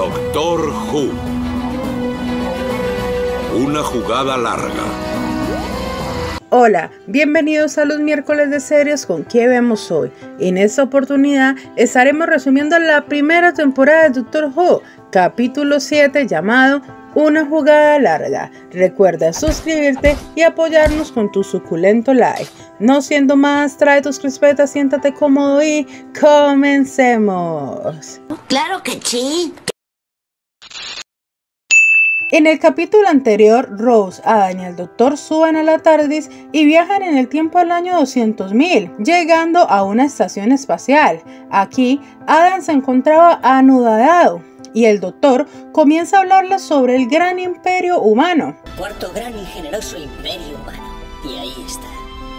Doctor Who. Una jugada larga. Hola, bienvenidos a los miércoles de series con ¿Qué vemos hoy? En esta oportunidad estaremos resumiendo la primera temporada de Doctor Who, capítulo 7 llamado Una jugada larga. Recuerda suscribirte y apoyarnos con tu suculento like. No siendo más, trae tus crispetas, siéntate cómodo y comencemos. ¡Claro que sí! En el capítulo anterior, Rose, Adam y el Doctor suben a la TARDIS y viajan en el tiempo al año 200.000, llegando a una estación espacial. Aquí, Adam se encontraba anodado y el Doctor comienza a hablarles sobre el gran imperio humano. Cuarto gran y generoso imperio humano. Y ahí está.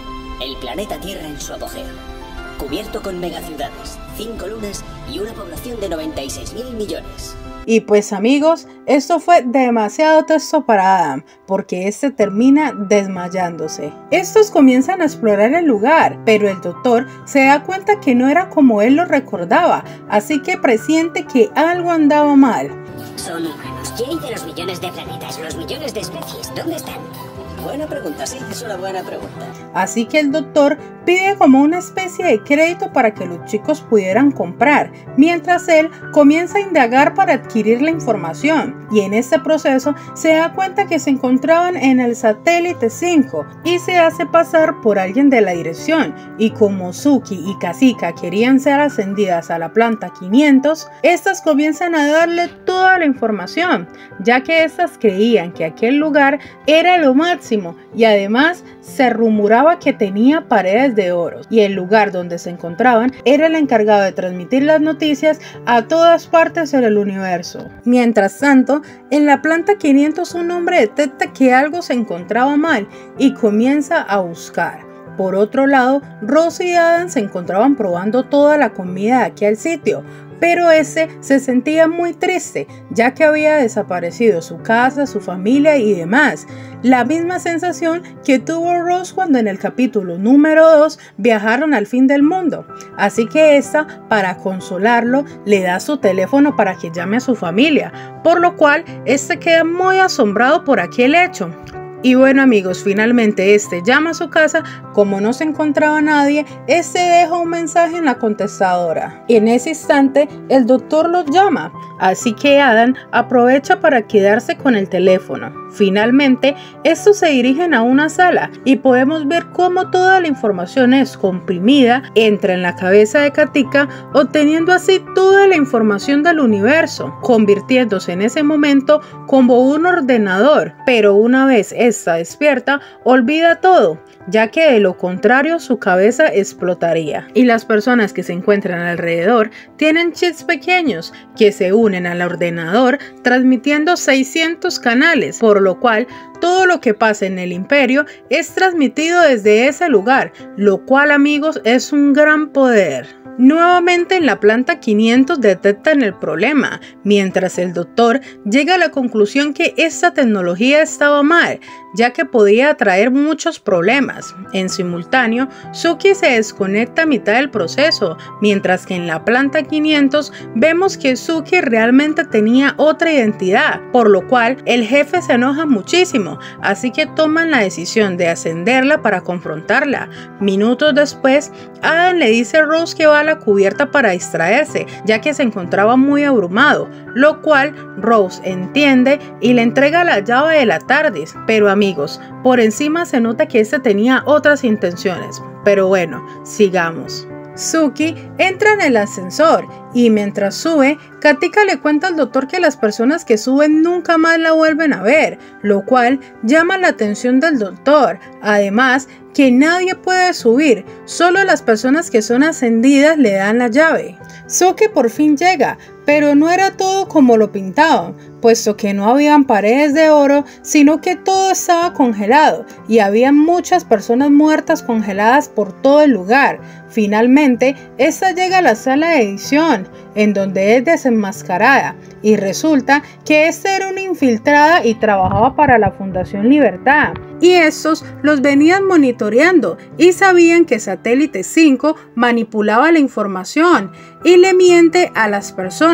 El planeta Tierra en su apogeo. Cubierto con megaciudades, 5 lunas y una población de 96.000 millones. Y pues amigos, esto fue demasiado texto para Adam, porque este termina desmayándose. Estos comienzan a explorar el lugar, pero el Doctor se da cuenta que no era como él lo recordaba, así que presiente que algo andaba mal. Son humanos. ¿Qué hay de los millones de planetas, los millones de especies? ¿Dónde están? Buena pregunta, sí, es una buena pregunta. Así que el Doctor pide como una especie de crédito para que los chicos pudieran comprar, mientras él comienza a indagar para adquirir la información. Y en este proceso se da cuenta que se encontraban en el satélite 5 y se hace pasar por alguien de la dirección. Y como Suki y Kasika querían ser ascendidas a la planta 500, estas comienzan a darle toda la información, ya que estas creían que aquel lugar era lo máximo. Y además se rumoraba que tenía paredes de oro y el lugar donde se encontraban era el encargado de transmitir las noticias a todas partes del universo. Mientras tanto, en la planta 500 un hombre detecta que algo se encontraba mal y comienza a buscar. Por otro lado, Rose y Adam se encontraban probando toda la comida de aquel sitio, pero ese se sentía muy triste, ya que había desaparecido su casa, su familia y demás. La misma sensación que tuvo Rose cuando en el capítulo número 2 viajaron al fin del mundo. Así que esta, para consolarlo, le da su teléfono para que llame a su familia, por lo cual este queda muy asombrado por aquel hecho. Y bueno amigos, finalmente este llama a su casa. Como no se encontraba nadie, este deja un mensaje en la contestadora. En ese instante el Doctor los llama, así que Adam aprovecha para quedarse con el teléfono. Finalmente estos se dirigen a una sala y podemos ver cómo toda la información es comprimida, entra en la cabeza de Katika, obteniendo así toda la información del universo, convirtiéndose en ese momento como un ordenador. Pero una vez esta despierta, olvida todo, ya que de lo contrario su cabeza explotaría. Y las personas que se encuentran alrededor tienen chips pequeños que se unen al ordenador transmitiendo 600 canales, por lo cual todo lo que pasa en el imperio es transmitido desde ese lugar, lo cual amigos es un gran poder. Nuevamente en la planta 500 detectan el problema, mientras el Doctor llega a la conclusión que esta tecnología estaba mal, ya que podía traer muchos problemas. En simultáneo, Suki se desconecta a mitad del proceso, mientras que en la planta 500 vemos que Suki realmente tenía otra identidad, por lo cual el jefe se enoja muchísimo, así que toman la decisión de ascenderla para confrontarla. Minutos después, Adam le dice a Rose que va a la cubierta para distraerse, ya que se encontraba muy abrumado, lo cual Rose entiende y le entrega la llave de la TARDIS. Pero amigos, por encima se nota que este tenía otras intenciones. Pero bueno, sigamos. Suki entra en el ascensor y mientras sube, Katika le cuenta al Doctor que las personas que suben nunca más la vuelven a ver, lo cual llama la atención del Doctor. Además, que nadie puede subir, solo las personas que son ascendidas le dan la llave. Suki por fin llega, pero no era todo como lo pintaban, puesto que no habían paredes de oro, sino que todo estaba congelado y había muchas personas muertas congeladas por todo el lugar. Finalmente, esta llega a la sala de edición, en donde es desenmascarada, y resulta que esta era una infiltrada y trabajaba para la Fundación Libertad. Y estos los venían monitoreando y sabían que Satélite 5 manipulaba la información y le miente a las personas.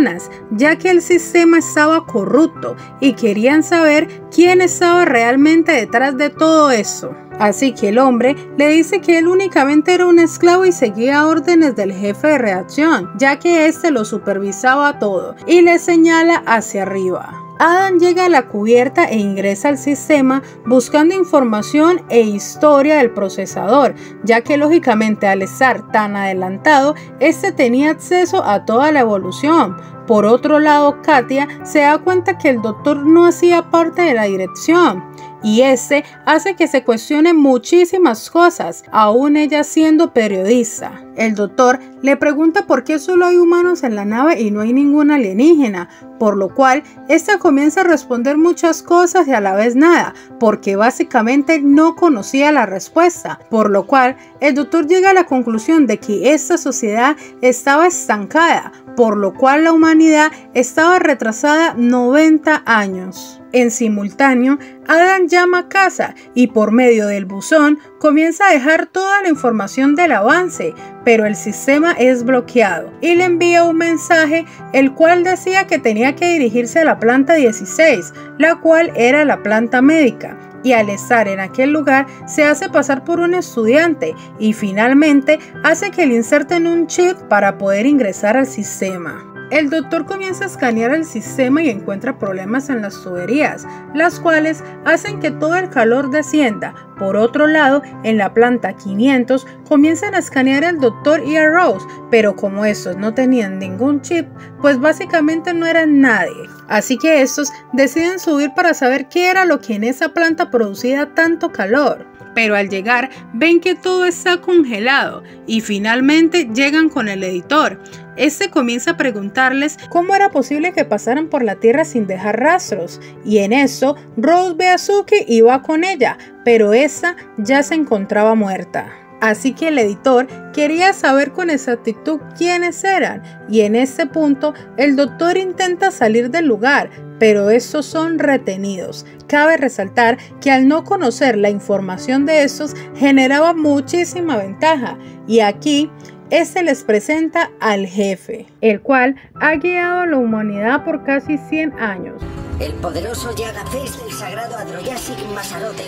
personas, ya que el sistema estaba corrupto y querían saber quién estaba realmente detrás de todo eso. Así que el hombre le dice que él únicamente era un esclavo y seguía órdenes del jefe de redacción, ya que éste lo supervisaba todo, y le señala hacia arriba. Adam llega a la cubierta e ingresa al sistema buscando información e historia del procesador, ya que lógicamente al estar tan adelantado, este tenía acceso a toda la evolución. Por otro lado, Katia se da cuenta que el doctor no hacía parte de la dirección, y este hace que se cuestione muchísimas cosas, aún ella siendo periodista. El doctor le pregunta por qué solo hay humanos en la nave y no hay ningún alienígena, por lo cual esta comienza a responder muchas cosas y a la vez nada, porque básicamente no conocía la respuesta, por lo cual el doctor llega a la conclusión de que esta sociedad estaba estancada, por lo cual la humanidad estaba retrasada 90 años. En simultáneo, Adam llama a casa y por medio del buzón comienza a dejar toda la información del avance, pero el sistema es bloqueado y le envía un mensaje el cual decía que tenía que dirigirse a la planta 16, la cual era la planta médica. Y al estar en aquel lugar se hace pasar por un estudiante y finalmente hace que le inserten un chip para poder ingresar al sistema. El doctor comienza a escanear el sistema y encuentra problemas en las tuberías, las cuales hacen que todo el calor descienda. Por otro lado, en la planta 500 comienzan a escanear al doctor y a Rose, pero como estos no tenían ningún chip, pues básicamente no eran nadie. Así que estos deciden subir para saber qué era lo que en esa planta producía tanto calor. Pero al llegar ven que todo está congelado y finalmente llegan con el editor. Este comienza a preguntarles cómo era posible que pasaran por la tierra sin dejar rastros, y en eso Rose ve a Suki y va con ella, pero esa ya se encontraba muerta. Así que el editor quería saber con exactitud quiénes eran, y en este punto el doctor intenta salir del lugar, pero estos son retenidos. Cabe resaltar que al no conocer la información de estos generaba muchísima ventaja, y aquí este les presenta al jefe, el cual ha guiado a la humanidad por casi 100 años. El poderoso Yagafés del sagrado Adroyasic Masarote.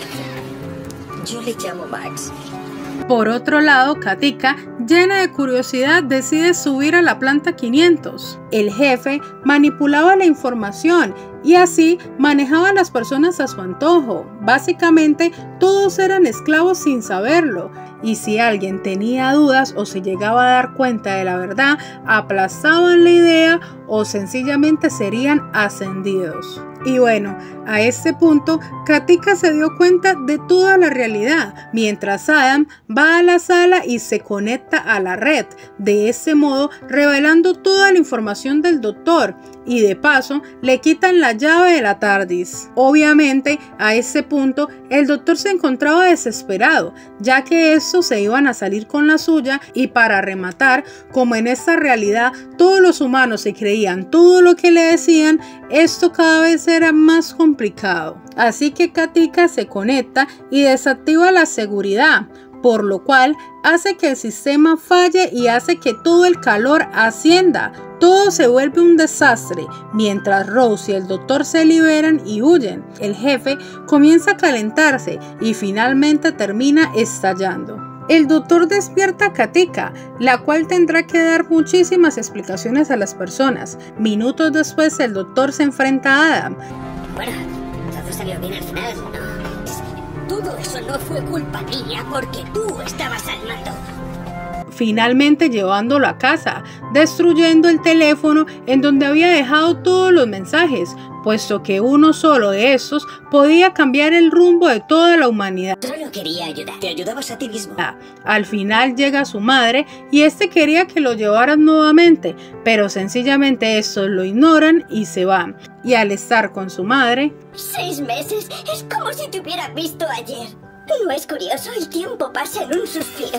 Yo le llamo Max. Por otro lado, Katika, llena de curiosidad, decide subir a la planta 500. El jefe manipulaba la información y así manejaba a las personas a su antojo. Básicamente, todos eran esclavos sin saberlo. Y si alguien tenía dudas o se llegaba a dar cuenta de la verdad, aplazaban la idea o sencillamente serían ascendidos. Y bueno, a este punto, Katika se dio cuenta de toda la realidad, mientras Adam va a la sala y se conecta a la red, de ese modo revelando toda la información del doctor, y de paso le quitan la llave de la TARDIS. Obviamente, a ese punto, el doctor se encontraba desesperado, ya que estos se iban a salir con la suya, y para rematar, como en esta realidad todos los humanos se creían todo lo que le decían, esto cada vez era más complicado. Así que Katika se conecta y desactiva la seguridad, por lo cual hace que el sistema falle y hace que todo el calor ascienda. Todo se vuelve un desastre, mientras Rose y el doctor se liberan y huyen. El jefe comienza a calentarse y finalmente termina estallando. El doctor despierta a Katika, la cual tendrá que dar muchísimas explicaciones a las personas. Minutos después, el doctor se enfrenta a Adam. Bueno, todo salió bien al final, ¿no? Todo eso no fue culpa mía porque tú estabas al mando. Finalmente llevándolo a casa, destruyendo el teléfono en donde había dejado todos los mensajes, puesto que uno solo de estos podía cambiar el rumbo de toda la humanidad. Solo quería ayudar, te ayudabas a ti mismo. Al final llega su madre y este quería que lo llevaran nuevamente, pero sencillamente estos lo ignoran y se van. Y al estar con su madre... 6 meses, es como si te hubiera visto ayer. ¿No es curioso? El tiempo pasa en un suspiro.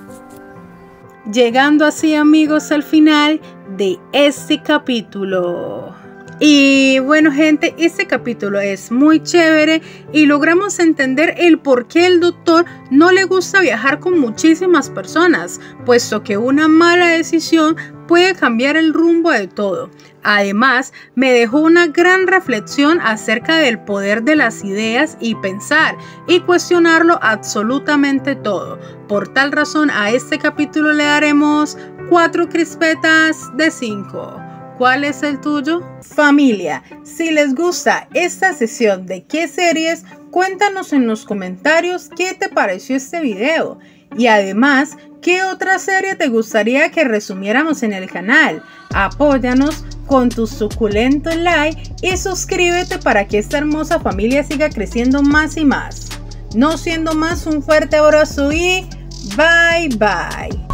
Llegando así, amigos, al final de este capítulo. Y bueno, gente, este capítulo es muy chévere y logramos entender el por qué el doctor no le gusta viajar con muchísimas personas, puesto que una mala decisión puede cambiar el rumbo de todo. Además, me dejó una gran reflexión acerca del poder de las ideas y pensar y cuestionarlo absolutamente todo. Por tal razón, a este capítulo le daremos 4 crispetas de 5. ¿Cuál es el tuyo? Familia, si les gusta esta sesión de ¿qué series? Cuéntanos en los comentarios qué te pareció este video. Y además, ¿qué otra serie te gustaría que resumiéramos en el canal? Apóyanos con tu suculento like y suscríbete para que esta hermosa familia siga creciendo más y más. No siendo más, un fuerte abrazo y bye bye.